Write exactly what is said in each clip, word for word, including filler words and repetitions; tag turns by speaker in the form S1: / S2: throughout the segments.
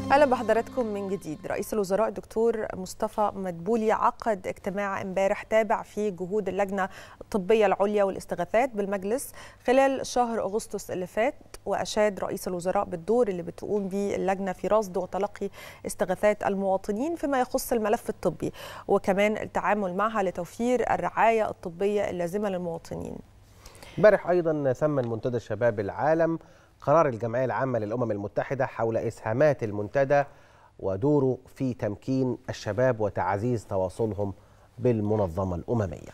S1: أهلا بحضراتكم من جديد. رئيس الوزراء الدكتور مصطفى مدبولي عقد اجتماع امبارح تابع فيه جهود اللجنة الطبية العليا والاستغاثات بالمجلس خلال شهر أغسطس اللي فات، وأشاد رئيس الوزراء بالدور اللي بتقوم به اللجنة في رصد وتلقي استغاثات المواطنين فيما يخص الملف الطبي، وكمان التعامل معها لتوفير الرعاية الطبية اللازمة للمواطنين.
S2: امبارح أيضا ثمن منتدى شباب العالم قرار الجمعية العامة للأمم المتحدة حول إسهامات المنتدى ودوره في تمكين الشباب وتعزيز تواصلهم بالمنظمة الأممية.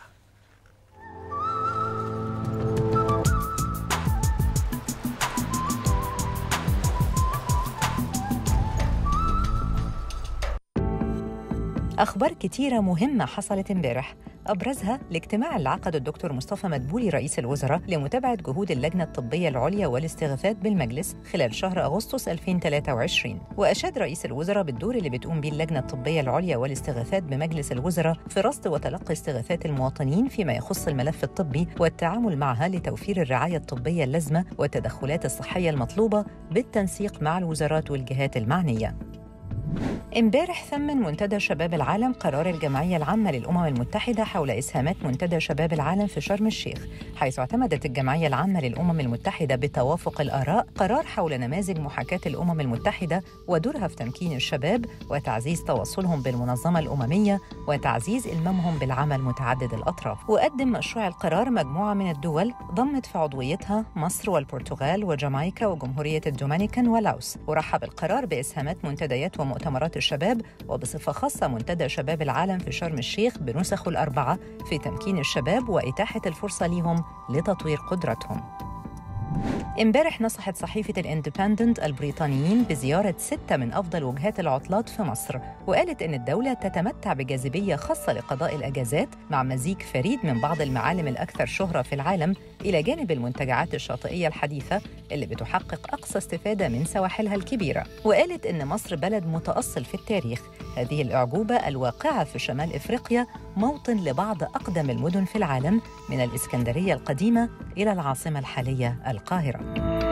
S3: أخبار كتيرة مهمة حصلت امبارح، أبرزها الاجتماع اللي عقده الدكتور مصطفى مدبولي رئيس الوزراء لمتابعة جهود اللجنة الطبية العليا والاستغاثات بالمجلس خلال شهر أغسطس ألفين وثلاثة وعشرين. وأشاد رئيس الوزراء بالدور اللي بتقوم به اللجنة الطبية العليا والاستغاثات بمجلس الوزراء في رصد وتلقي استغاثات المواطنين فيما يخص الملف الطبي والتعامل معها لتوفير الرعاية الطبية اللازمة والتدخلات الصحية المطلوبة بالتنسيق مع الوزارات والجهات المعنية. امبارح ثمن منتدى شباب العالم قرار الجمعية العامة للأمم المتحدة حول إسهامات منتدى شباب العالم في شرم الشيخ، حيث اعتمدت الجمعية العامة للأمم المتحدة بتوافق الآراء قرار حول نماذج محاكاة الأمم المتحدة ودورها في تمكين الشباب وتعزيز تواصلهم بالمنظمة الأممية وتعزيز إلمامهم بالعمل متعدد الأطراف. وقدم مشروع القرار مجموعة من الدول ضمت في عضويتها مصر والبرتغال وجامايكا وجمهورية الدومينيكان ولاوس، ورحب القرار بإسهامات منتديات ومؤتمرات الشباب وبصفة خاصة منتدى شباب العالم في شرم الشيخ بنسخه الأربعة في تمكين الشباب وإتاحة الفرصة لهم لتطوير قدراتهم. امبارح نصحت صحيفة الاندبندنت البريطانيين بزيارة ستة من أفضل وجهات العطلات في مصر، وقالت إن الدولة تتمتع بجاذبية خاصة لقضاء الأجازات مع مزيج فريد من بعض المعالم الأكثر شهرة في العالم إلى جانب المنتجعات الشاطئية الحديثة اللي بتحقق أقصى استفادة من سواحلها الكبيرة. وقالت إن مصر بلد متأصل في التاريخ، هذه الأعجوبة الواقعة في شمال إفريقيا موطن لبعض أقدم المدن في العالم من الإسكندرية القديمة إلى العاصمة الحالية القاهرة.